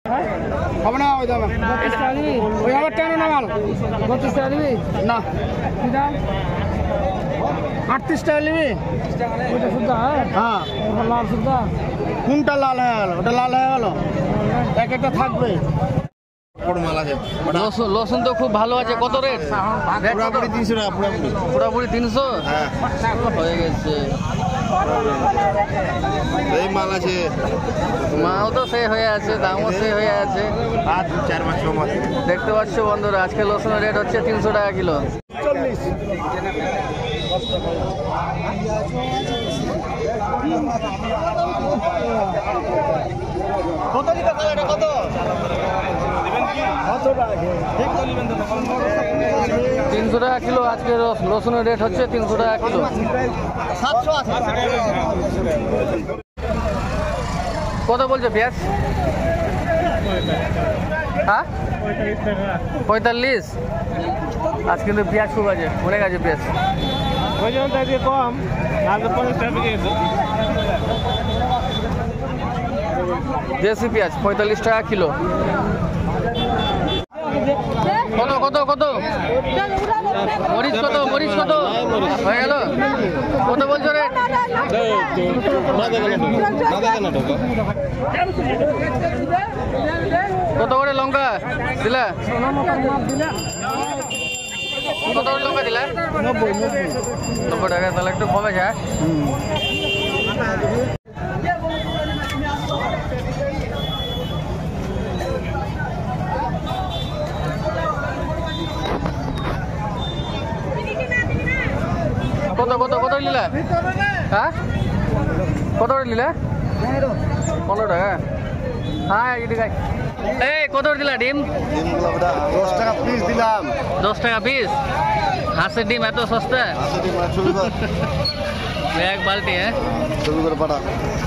হবে না ওই দাম 32 টাকা দিবি ওই আবার কেন না মাল 32 টাকা দিবি না কি দাম 38 টাকা নিবি ওটা সুদ্ধা হ্যাঁ লাল সুদ্ধা কোনটা লাল হয়ে গেল ওটা লাল হয়ে গেল এক একটা থাকবে লসুন তো খুব ভালো আছে। কত রেট? পুরাপুরি 300 টাকা পুরোপুরি 300 হয়ে গেছে। এই মাল আছে মাও তো সে হয়ে আছে, দামও সে হয়ে আছে। আর 4 মাস সময় দেখতে পাচ্ছ বন্ধুরা, আজকে লসুনের রেট হচ্ছে 300 টাকা কিলো। কত দিতে কালাটা কত 300 টাকা কিলো আজকে লসুনের রেট হচ্ছে 300 টাকা কিলো। 700 আছে। কত বলছো পেঁয়াজ? হ্যাঁ 45। আজ কিন্তু পেঁয়াজ খুব আছে, অনেক আছে পেঁয়াজ। কম দেশি পেঁয়াজ 45 টাকা কিলো। কত কত কত মরিচ কত? মরিচ কত হয়ে গেল? কত বলছো রে? কত করে লঙ্কা দিলা? কত করে লঙ্কা দিলা? 90 টাকা। তাহলে একটু কমে যায়। কত কত কত নিলা? হ্যাঁ কত করে নিলা? 15 টাকা। হ্যাঁ এই কত করে দিলা ডিম? 10 টাকা পিস দিলাম। 10 টাকা পিস? হাঁসের ডিম এত সস্তা? এক বালতি? হ্যাঁ ছবি করে পাঠা।